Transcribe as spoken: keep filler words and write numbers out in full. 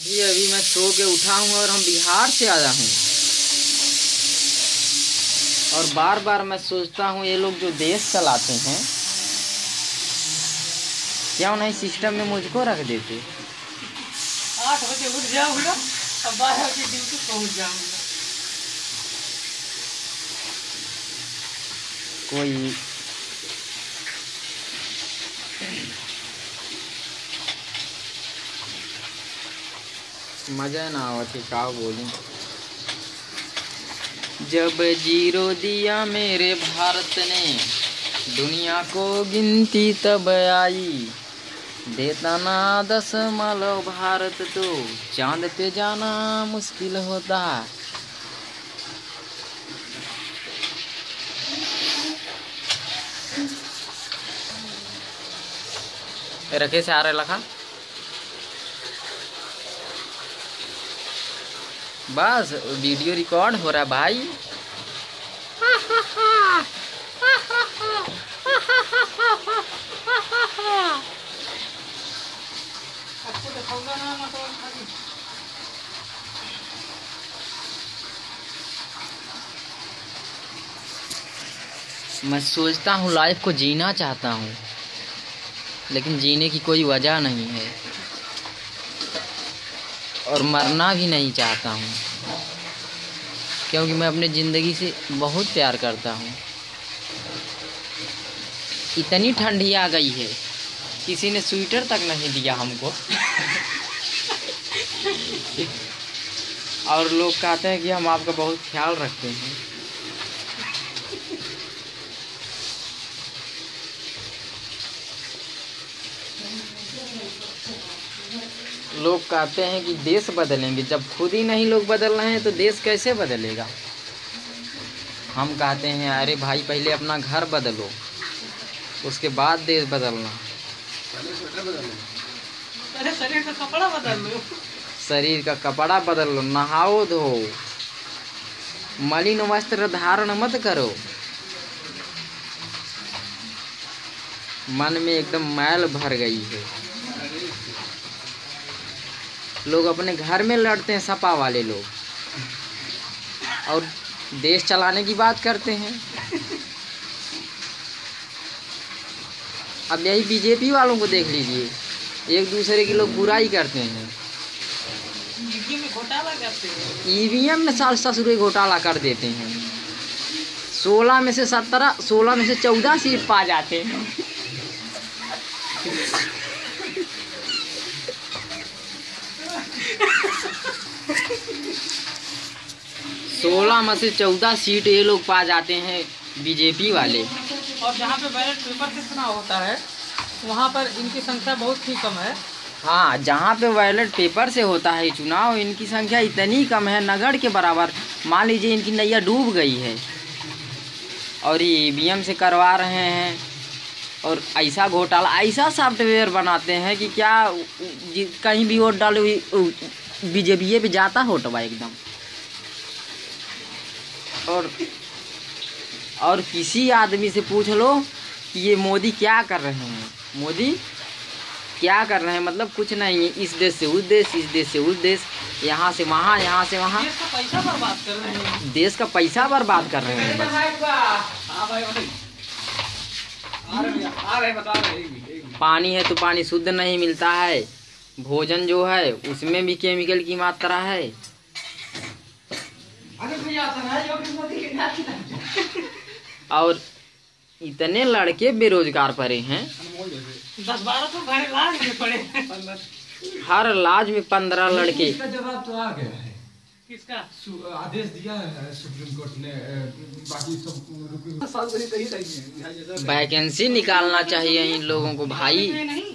जी अभी मैं सो के उठा हूँ और हम बिहार से आया हूँ। और बार बार मैं सोचता हूँ ये लोग जो देश चलाते हैं क्यों नहीं सिस्टम में मुझको रख देते। आठ बजे उठ जाऊंगा और बारह बजे ड्यूटी पहुंच जाऊंगा। कोई मजा ना आवत है का बोलूं। जब जीरो दिया मेरे भारत ने दुनिया को गिनती तब आई, देता ना दशमलव भारत तो चांद पे जाना मुश्किल होता। रखे से आ रहे लखा बस वीडियो रिकॉर्ड हो रहा है भाई। मैं सोचता हूँ लाइफ को जीना चाहता हूँ लेकिन जीने की कोई वजह नहीं है और मरना भी नहीं चाहता हूँ क्योंकि मैं अपने ज़िंदगी से बहुत प्यार करता हूँ। इतनी ठंडी आ गई है किसी ने स्वेटर तक नहीं दिया हमको। और लोग कहते हैं कि हम आपका बहुत ख्याल रखते हैं। लोग कहते हैं कि देश बदलेंगे, जब खुद ही नहीं लोग बदल रहे हैं तो देश कैसे बदलेगा। हम कहते हैं अरे भाई पहले अपना घर बदलो उसके बाद देश बदलना। पहले शरीर का कपड़ा बदल लो। शरीर का कपड़ा बदल लो, नहाओ धो, मलिन वस्त्र धारण मत करो। मन में एकदम मैल भर गई है। लोग अपने घर में लड़ते हैं सपा वाले लोग और देश चलाने की बात करते हैं। अब यही बीजेपी वालों को देख लीजिए, एक दूसरे की लोग बुराई करते हैं। ईवीएम में घोटाला करते हैं। ईवीएम में साल ससुर घोटाला कर देते हैं। सोलह में से सत्रह सोलह में से चौदह सीट पा जाते हैं। सोलह में से चौदह सीट ये लोग पा जाते हैं बीजेपी वाले। और जहाँ पे बैलेट पेपर से चुनाव होता है वहाँ पर इनकी संख्या बहुत ही कम है। हाँ, जहाँ पे बैलेट पेपर से होता है चुनाव इनकी संख्या इतनी कम है नगड़ के बराबर। मान लीजिए इनकी नैया डूब गई है और ये ईवीएम से करवा रहे हैं और ऐसा घोटाला ऐसा सॉफ्टवेयर बनाते हैं कि क्या कहीं भी वोट डालो बीजेपी पे जाता होटवा एकदम। और और किसी आदमी से पूछ लो कि ये मोदी क्या कर रहे हैं, मोदी क्या कर रहे हैं, मतलब कुछ नहीं है। इस देश से उस देश, इस देश से उस देश, यहाँ से वहाँ, यहाँ से वहाँ। देश का पैसा बर्बाद कर रहे हैं। देश का पैसा बर्बाद कर रहे हैं बस। पानी है तो पानी शुद्ध नहीं मिलता है, भोजन जो है उसमें भी केमिकल की मात्रा है। और इतने लड़के बेरोजगार पड़े हैं। दस बारह तो घर लाज में पड़े हैं। हर लाज में पंद्रह लड़के। इसका जवाब तो आ गया है। किसका आदेश दिया है सुप्रीम कोर्ट ने। बाकी सब वैकेंसी निकालना चाहिए इन लोगों को भाई।